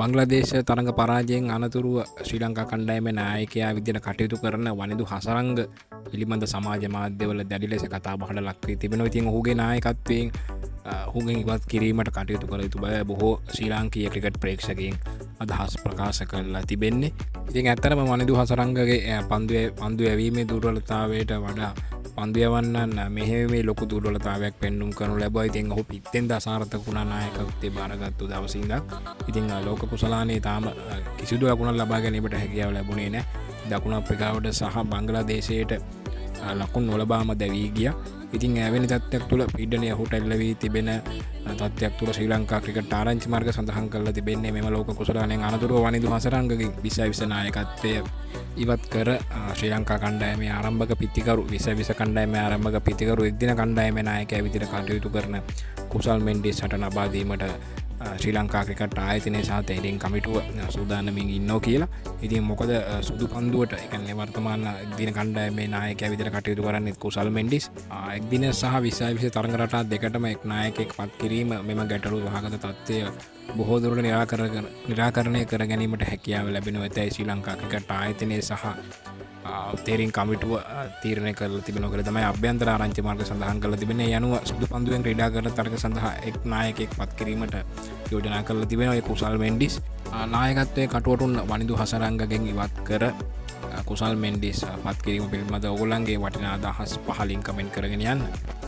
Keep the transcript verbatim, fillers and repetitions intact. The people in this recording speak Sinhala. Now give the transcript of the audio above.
බංග්ලාදේශ තරඟ පරාජයෙන් අනතුරුව ශ්‍රී ලංකා කණ්ඩායමේ නායකයා විදිහට කටයුතු කරන වනිදු හසරංග පිළිබඳ සමාජ මාධ්‍යවල දැඩි ලෙස කතා බහට ලක් වී තිබෙනවා. ඉතින් ඔහුගේ නායකත්වයෙන් ඔහුගෙන් ඉවත් කිරීමට කටයුතු කළ යුතු බව බොහෝ ශ්‍රී ලාංකීය ක්‍රිකට් ප්‍රේක්ෂකයන් අදහස් ප්‍රකාශ කරලා තිබෙන්නේ. ඉතින් ඇත්තටම වනිදු හසරංගගේ පන්දුවේ පන්දු යැවීමේ දුර්වලතාවයට වඩා පන්දු යවන්නන් මෙහෙමේ ලොකු දුර්වලතාවයක් පෙන්නුම් කරනු ලැබුවා. ඉතින් ඔහු පිත්තෙන් අසාර්ථක වුණා නායකත්වයේ බාරගත්තු දවසේ ඉඳන්. ඉතින් ලෝක කුසලානේ තාම කිසිදු ලකුණක් ලබා ගැනීමට හැකියාව ලැබුණේ නැහැ. දකුණු අප්‍රිකාවට සහ බංග්ලාදේශයට ලකුණු නොලබාම දැවී ගියා. ඉතින් එවැනි තත්ත්වයක් තුළ පීඩනය ඔහුට එල්ල වී තිබෙන තත්ත්වයක් තුළ ශ්‍රී ලංකා ක්‍රිකට් ආරංචි මාර්ග සඳහන් කරලා තිබෙන්නේ මෙම ලෝක කුසලානෙන් අනතුරුව වනිදු හසරංගගේ විස විස නායකත්වය ඉවත් කර ශ්‍රී ලංකා කණ්ඩායමේ ආරම්භක පිතිකරු විස විස කණ්ඩායමේ ආරම්භක පිතිකරු එක්දින කණ්ඩායමේ නායකයා විදිහට කටයුතු කරන කුසල් මෙන්ඩිස් හට ලබා දීමට ශ්‍රී ලංකා ක්‍රිකට් ආයතනය සහ තේරීම් කමිටුව සූදානමින් ඉන්නෝ කියලා. ඉතින් මොකද සුදු පන්දුවට ඒ කියන්නේ වර්තමාන එක්දින කණ්ඩායමේ නායකයා විදිහට කටයුතු කරන්නේ කුසල් මෙන්ඩිස්. එක්දින සහ විස විස තරඟ රටා දෙකටම එක් නායකයෙක් පත් කිරීම මෙම ගැටලු සහගත තත්ත්වය බොහෝ දුරට නිරාකරණය කර ගැනීමට හැකියාව ලැබෙනවා. ඇතැයි ශ්‍රී ලංකා ක්‍රිකට් ආයතනය සහ තේරීම් කමිටුව තීරණය කරලා තිබෙනවා කියලා තමයි අභ්‍යන්තර ආරංචි මාර්ග සඳහන් කරලා තිබෙන්නේ. ඒ අනුව සුදු පන්දුවෙන් ක්‍රීඩා කරන තරග සඳහා එක් නායකයෙක් පත් කිරීමට යෝජනා කරලා තිබෙනවා. ඒ කුසල් මෙන්ඩිස් නායකත්වයේ කටුවටුන් වනිදු හසරංගගෙන් ඉවත් කර කුසල් මෙන්ඩිස් පත් කිරීම පිළිබඳව ඔයගොල්ලන්ගේ වටිනා අදහස් පහලින් කමෙන්ට් කරගෙන යන්න.